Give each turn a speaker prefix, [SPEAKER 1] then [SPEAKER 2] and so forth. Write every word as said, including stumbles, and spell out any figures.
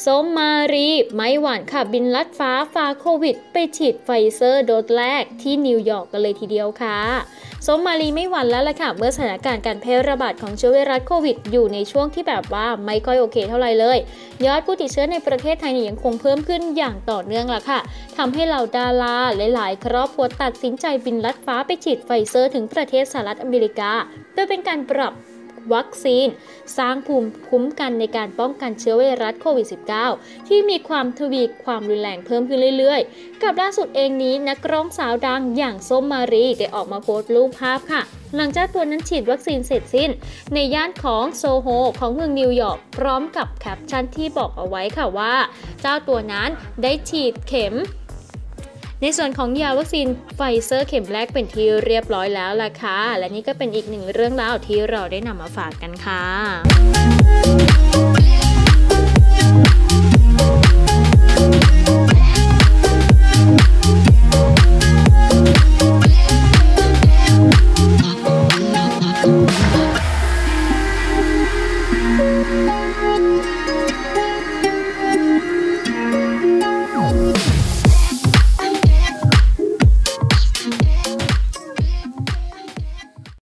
[SPEAKER 1] ส้มมารีไม่หวานค่ะบินลัดฟ้าฝ่าโควิดไปฉีดไฟเซอร์โดสแรกที่นิวยอร์กกันเลยทีเดียวค่ะส้มมารีไม่หวั่นแล้วล่ะค่ะเมื่อสถานการณ์การแพร่ระบาดของเชื้อไวรัสโควิดอยู่ในช่วงที่แบบว่าไม่ค่อยโอเคเท่าไหร่เลยยอดผู้ติดเชื้อในประเทศไทยยังคงเพิ่มขึ้นอย่างต่อเนื่องล่ะค่ะทำให้เหล่าดาราหลายๆครอบครัวตัดสินใจบินลัดฟ้าไปฉีดไฟเซอร์ถึงประเทศสหรัฐอเมริกาโดยเป็นการปรับวัคซีนสร้างภูมิคุ้มกันในการป้องกันเชื้อไวรัสโควิด สิบเก้า ที่มีความทวีความรุนแรงเพิ่มขึ้นเรื่อยๆกับล่าสุดเองนี้นักร้องสาวดังอย่างส้มมารีได้ออกมาโพสต์รูปภาพค่ะหลังจากตัวนั้นฉีดวัคซีนเสร็จสิ้นในย่านของโซโฮของเมืองนิวยอร์กพร้อมกับแคปชั่นที่บอกเอาไว้ค่ะว่าเจ้าตัวนั้นได้ฉีดเข็มในส่วนของยาวัคซีนไฟเซอร์เข็มแรกเป็นที่เรียบร้อยแล้วล่ะค่ะและนี่ก็เป็นอีกหนึ่งเรื่องราวที่เราได้นำมาฝากกันค่ะ